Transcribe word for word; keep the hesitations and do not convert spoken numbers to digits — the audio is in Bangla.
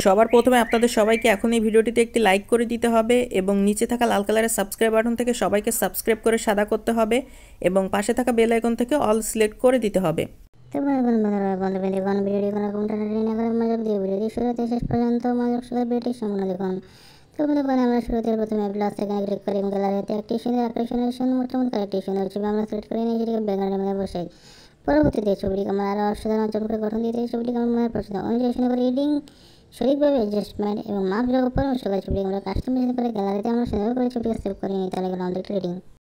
সবার প্রথমে আপনাদের সবাইকে এখন এই ভিডিওটিতে একটি লাইক করে দিতে হবে এবং নিচে থাকা লাল কালারের সাবস্ক্রাইব বাটন থেকে সবাইকে সাবস্ক্রাইব করে সাদা করতে হবে এবং পাশে থাকা বেল আইকন থেকে অল সিলেক্ট করে দিতে হবে। তো বন্ধুগণ বন্ধুরা বন্ধু দেখুন ভিডিওটি কোনো কোনটা না করে মনোযোগ দিয়ে ভিডিওটি শুরু থেকে শেষ পর্যন্ত মনোযোগ সহকারে ভিডিওটি সম্পূর্ণ দেখুন। তো বন্ধুগণ আমরা শুরুতে প্রথমে প্লাস সেখানে ক্লিক করি এবং গ্যালারিতে একটি সুন্দর আকর্ষণীয় সুন্দর মোটামুটি একটি সুন্দর ছবি আমরা সিলেক্ট করে নিয়ে সেটিকে ব্যাকগ্রাউন্ডের মধ্যে বসাই। পরবর্তীতে ছবিটিকে আমরা আরও অসাধারণ চমকে গঠন দিতে ছবিটিকে আমরা মনের পছন্দ অনুযায়ী সুন্দর করে এডিটিং সঠিকভাবে অ্যাডজাস্টমেন্ট এবং মাপ যোগ পরামর্শ করে ছবিটিকে আমরা কাস্টমাইজ করে গ্যালারিতে আমরা সুন্দর করে ছবিটিকে সেভ করে নিই। তাহলে গেলাম আমাদের এডিটিং।